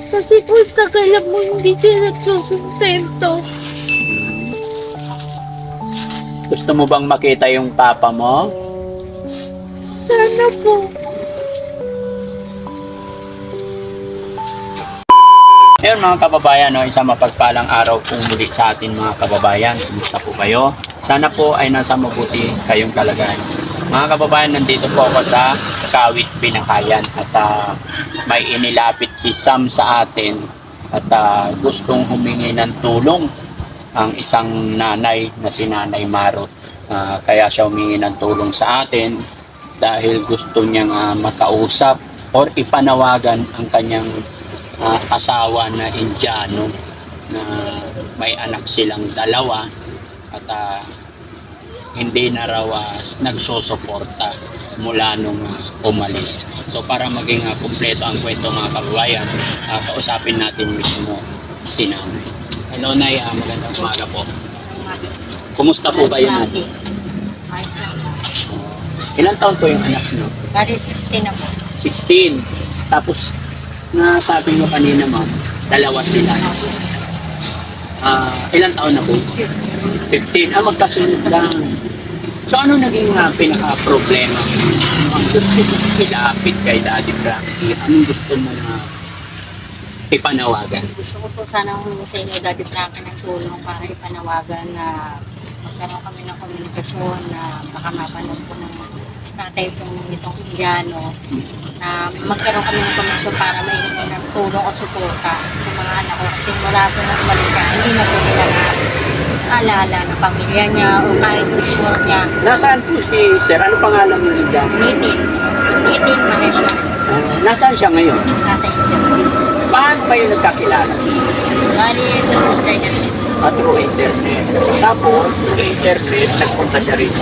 Kasi po tagal mo hindi siya nagsusustento. Gusto mo bang makita yung papa mo? Sana po. Ngayon mga kababayan, no, isang mapagpalang araw po muli sa atin mga kababayan. Kumusta po kayo? Sana po ay nasa mabuti kayong kalagayan. Mga kababayan, nandito po ako sa Kawit, Binakayan at may inilapit si Sam sa atin at gustong humingi ng tulong ang isang nanay na si Nanay Marot. Kaya siya humingi ng tulong sa atin dahil gusto niyang makausap or ipanawagan ang kanyang asawa na Indiano na may anak silang dalawa at hindi na raw nagsosuporta mula nung umalis. So para maging kumpleto ang kwento mga kababayan, kausapin natin mismo si Nanay. Hello Nay, magandang umaga po. Kumusta po kayo natin? Ilang taon po yung anak nyo? Bali, 16 na po. 16. Tapos nasabi mo kanina ma'am, dalawa sila. Ilang taon na po? 15. Magkasunod lang. So ano naging pinaka-problema? Ano ang gusto mo ilapit kay Daddy Frankie? Anong gusto mo na ipanawagan? Gusto ko po sana humingi sa inyo, Daddy Frankie, ng tulong para ipanawagan na magkaroon kami ng komunikasyon na baka mapanood po ng tatay itong Indiano na magkaroon kami ng komunikasyon para mainigay ng tulong o suporta sa mga anak ko kasi mula po na umalis siya, hindi na po nila alala ng pamilya niya o kahit gusto niya. Nasaan po si Sir? Ano pangalan niyo Indiano? Nitin Maheshwar. Nasaan siya ngayon? Nasa India. Paano kayo nagkakilala? Bali, through internet. Through internet. Tapos, through internet, nagpunta siya rito.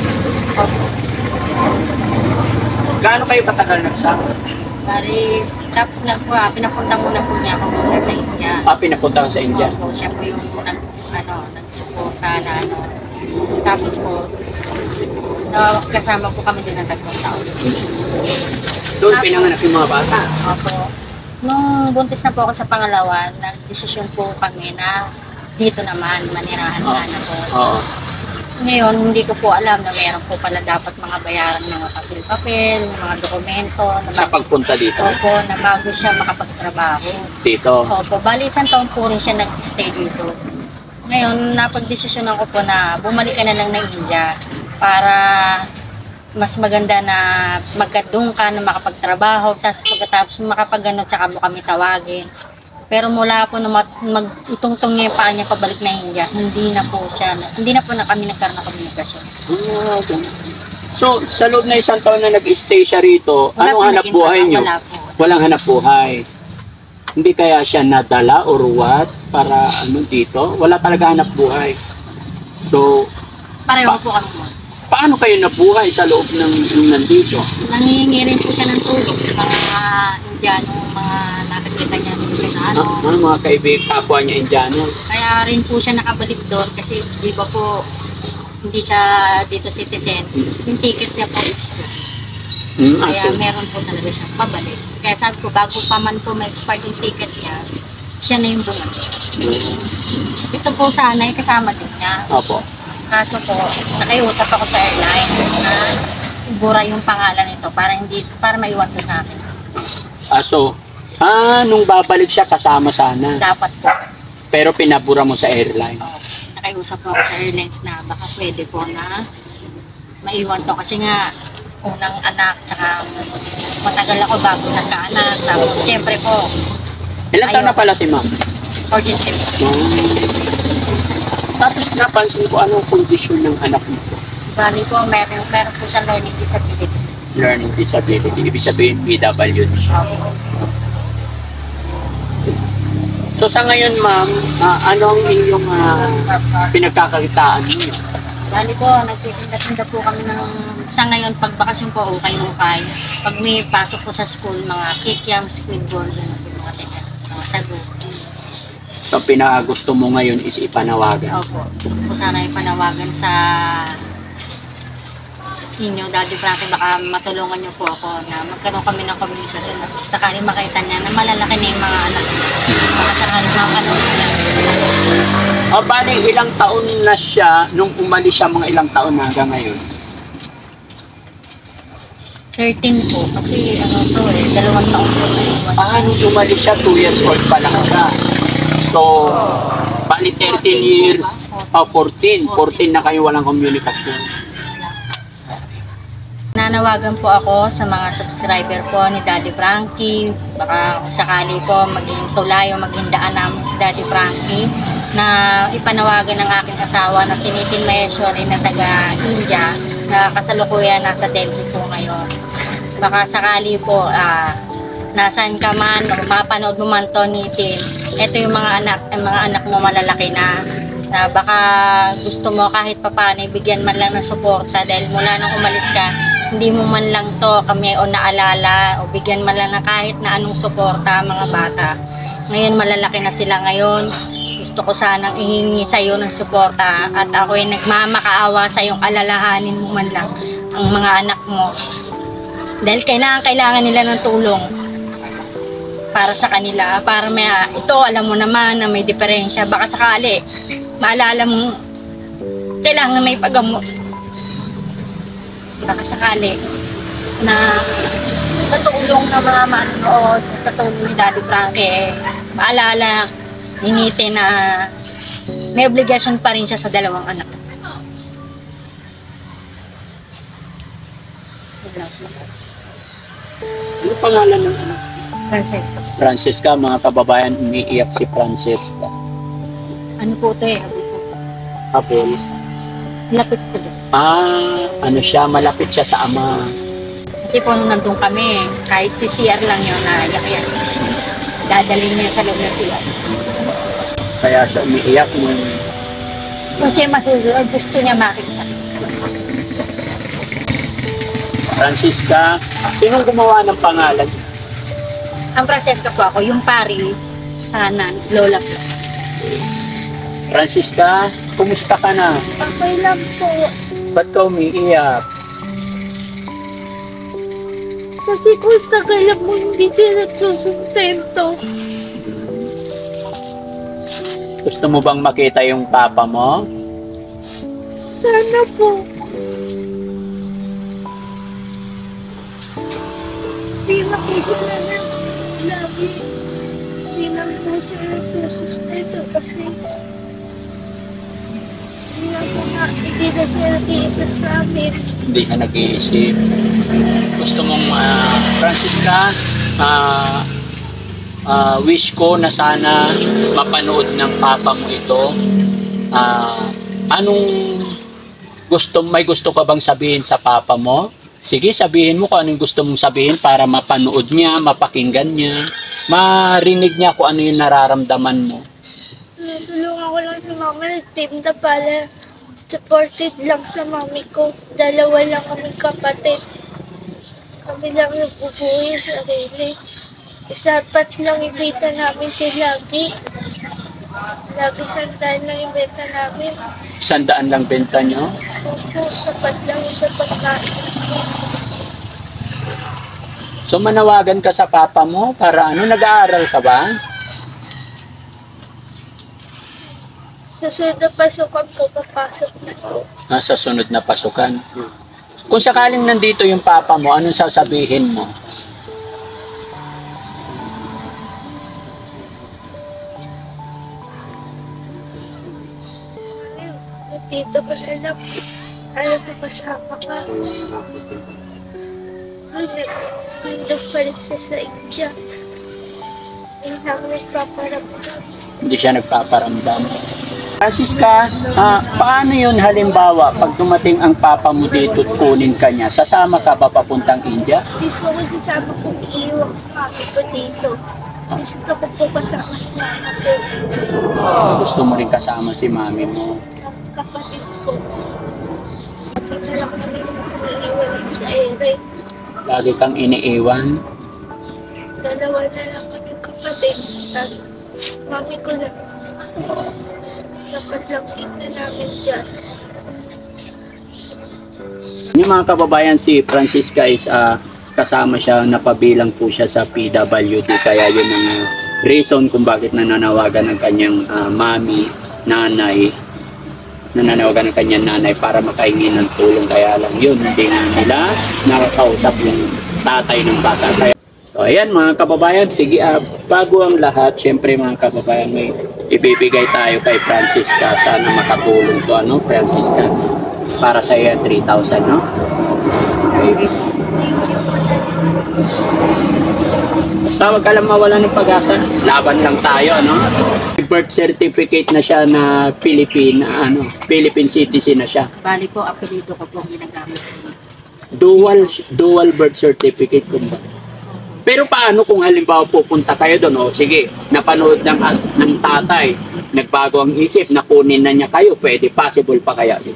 Gaano kayo katagal nagsama? Bali, tapos pinapunta muna po niya ako muna sa India. Pinapunta ka sa India? Opo, siya po yung nagsuporta na Tapos po, kasama po kami din ng 3 taon. Doon pinanganak yung mga bata? Opo. Nung buntis na po ako sa pangalawa, nagdesisyon po kami na dito naman, manirahan sana po. Oo. Ngayon, hindi ko po alam na mayroon po pala dapat mga bayaran ng mga papel-papel, mga dokumento. Sa pagpunta dito? Opo, na bago siya makapagtrabaho. Dito? Opo, bali 1 taon po rin siya nag-stay dito. Ngayon, napag-desisyonan ko po na bumalik ka na lang ng India para mas maganda na magkadung ka na makapagtrabaho, tapos pagkatapos makapag-ano, tsaka mo kami tawagin. Pero mula po na magtungtong niya yung paa niya pabalik na India, hindi na po na kami nagkaroon ng komunikasyon. Okay. So, sa loob na 1 taon na nag-stay siya rito, anong hanap buhay niyo? Wala po. Walang hanap buhay. Hindi kaya siya nadala or what para dito? Wala talaga hanap buhay. So, Pareho po kami mo. Paano kayo nabuhay sa loob ng nandito? Nangihingi rin po siya ng tulong sa mga Indiano, mga nakikita niya rin na mga kaibigan, kapwa niya Indiano. Kaya rin po siya nakabalik doon kasi di ba po hindi siya dito citizen. Yung ticket niya po is kaya meron po talaga siyang pabalik. Kaya sabi ko, bago pa man po ma-expire yung ticket niya, siya na yung bumalik. Ito po sana ay kasama din niya. Opo. Kaso po, nakiusap ako sa airlines na ibura yung pangalan nito para maiwan to sa akin. Nung babalik siya kasama sana. Dapat po. Pero pinabura mo sa airline. Nakiusap ako sa airlines na baka pwede po na maiwan to kasi nga unang anak, tsaka matagal ako bago nagkaanak. Tapos siyempre po. Ilang taon na pala si ma'am? 47. Tapos napansin ko anong kondisyon ng anak mo. Bali po, meron po siyang learning disability. Learning disability. Ibig sabihin, PWD siya. So sa ngayon ma'am, anong inyong pinagkakakitaan niyo? Bali po, nagtitinda-tinda po kami sa ngayon, pag bakasyon po, ukay-ukay. Pag may pasok po sa school, mga kikiam, squid ball, mga tinda, mga sago. So pinakagusto mo ngayon is ipanawagan? Opo. Gusto ko sana ipanawagan sa ninyo, Daddy Frankie, baka matulungan niyo po ako na magkaroon kami ng komunikasyon at sakali makita niya na malalaki na yung mga anak niya. Baka sakali makanood niya. O, bali, ilang taon na siya, nung umalis siya, mga ilang taon na hanggang ngayon? 13 po, kasi 2 taon po. Nung umalis siya, 2 years old pa lang siya. So, bali 13 years, 14 na kayo walang komunikasyon. Nanawagan po ako sa mga subscriber po ni Daddy Frankie. Baka kung sakali po maging tulay o maging daan namin si Daddy Frankie na ipanawagan ng aking asawa na si Nitin Maheshwari na taga India na kasalukuyan nasa Delhi po ngayon. Baka sakali po nasaan ka man o mapanood mo man to, Nitin, ito yung mga anak mo malalaki na baka gusto mo kahit papaano ibigyan man lang ng suporta dahil mula nung umalis ka hindi mo man lang to kami o naalala o bigyan man lang ng kahit na anong suporta mga bata. Ngayon malalaki na sila ngayon. Gusto ko sanang ihingi sa iyo ng suporta at ako ay nagmamakaawa sa iyong alalahanin mo man lang ang mga anak mo. Dahil kailangan nila ng tulong para sa kanila. Para may, ito alam mo naman na may diferensya. Baka sakali maalala mo kailangan may paggamot. Baka sakali na sa tulong ng mga manonood, sa tulong ni Daddy Frankie, maalala ni Nitin na may obligasyon pa rin siya sa dalawang anak. Ano pangalan ng anak? Francesca. Francesca, mga kababayan, umiiyak si Francesca. Ano po ito Apple. Lapit ko doon. Ano siya, malapit siya sa ama. Kasi po nung nandun kami, kahit si CR lang yun, naiyak yan. Dadalhin niya sa loob ng CR. Kaya siya umiiyak mo. Kung siya masusunod, gusto niya makita. Francesca, sinong gumawa ng pangalan? Ang Francesca po ako, yung pari sana, lola po. Francesca, kumusta ka na? Okay lang po. Ba't ka umiiyak? Kasi kung tagal mo hindi siya nagsusustento. Gusto mo bang makita yung papa mo? Sana po. Hindi makita na lang lagi. Hindi lang po siya nagsusustento kasi hindi na siya nag-iisip sa amin. Hindi ka nag-iisip. Gusto mong, Francesca, wish ko na sana mapanood ng papa mo ito. Anong may gusto ka bang sabihin sa papa mo? Sige, sabihin mo kung anong gusto mong sabihin para mapanood niya, mapakinggan niya, marinig niya kung ano yung nararamdaman mo. Tulungan ko lang sa mama, nagtinda pala. Supported lang sa mami ko. Dalawa lang kami kapatid. Kami lang nagbubuhay sa sarili. Isapat lang ibita namin si Lagi. Lagi sandaan lang ibenta namin. 100 lang benta nyo? Opo, sapat lang yung sa pagkain. So manawagan ka sa papa mo para nag-aaral ka ba? Sa sunod na pasukan po, papasok na po. Sa sunod na pasukan. Kung sakaling nandito yung papa mo, anong sasabihin mo? Dito ko alam mo kasama ka. Nandun pa rin siya sa India. Hindi lang nagpaparamdam. Hindi siya nagpaparamdam. Francisca, paano yun halimbawa pag dumating ang papa mo dito at kunin ka niya, sasama ka ba papuntang India? Hindi po ako sasama kung iiwan ko mami ko dito. Gusto ko po kasama si mama ko. Gusto mo rin kasama si mami mo. Tapos kapatid ko. Lagi na lang kami iiwan sa ere. Lagi kang iniiwan. Dalawa na lang kami kapatid. Tapos mami ko lang. Dapat lang kita namin dyan. Yung mga kababayan, si Francisca is kasama siya, napabilang po siya sa PWD, kaya yun ang reason kung bakit nananawagan ng kanyang mami, nanay, nananawagan ng kanyang nanay para makahingi ng tulong. Kaya lang yun, hindi nila nakakausap yung tatay ng bata. Kaya, so ayan mga kababayan, sige, bago ang lahat, syempre mga kababayan, may ibibigay tayo kay Francisca. Sana makatulong to, Francisca, para sa iyo 3,000, no? Sige. Basta wag ka lang mawala ng pag-asa. Laban lang tayo, no? Birth certificate na siya na Philippine citizen na siya. Bali po, apelido ko po ang ginagamit. Dual birth certificate kumba. Pero paano kung halimbawa pupunta kayo doon, sige, napanood ng tatay, nagbago ang isip, nakunin na niya kayo, pwede, possible pa kaya yun?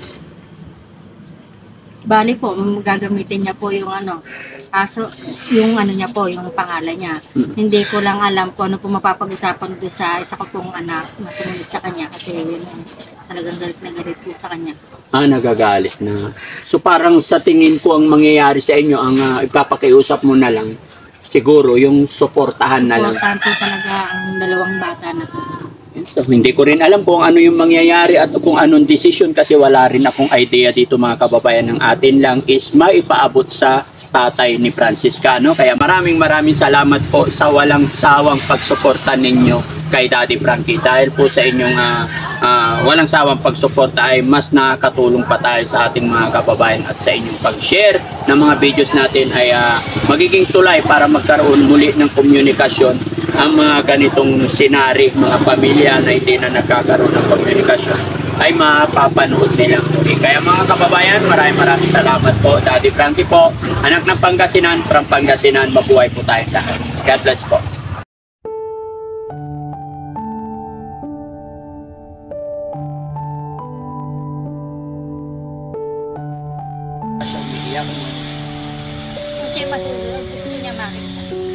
Bali po, gagamitin niya po yung kaso yung niya po, yung pangalan niya. Hindi ko lang alam kung ano po mapapag-usapan doon sa isa ko pong anak na sumunod sa kanya kasi yun, talagang galit na galit po sa kanya. Nagagalit na. So parang sa tingin ko ang mangyayari sa inyo, ang ipapakiusap mo na lang, siguro yung suportahan na lang. Suportahan po talaga ang dalawang bata na to. So, hindi ko rin alam kung ano yung mangyayari at kung anong desisyon kasi wala rin akong idea dito mga kababayan. Ng atin lang is maipaabot sa tatay ni Francisca, Kaya maraming salamat po sa walang sawang pagsuporta ninyo kay Daddy Frankie. Dahil po sa inyong walang sawang pagsuporta ay mas nakakatulong pa tayo sa ating mga kababayan at sa inyong pag-share ng mga videos natin ay magiging tulay para magkaroon muli ng komunikasyon ang mga ganitong senary, mga pamilya na hindi na nagkakaroon ng komunikasyon ay mapapanood nilang muli. Kaya mga kababayan, maraming salamat po. Daddy Frankie po, anak ng Pangasinan, from Pangasinan, mabuhay po tayong lahat. God bless po. Kasi masusunod, gusto niya makita.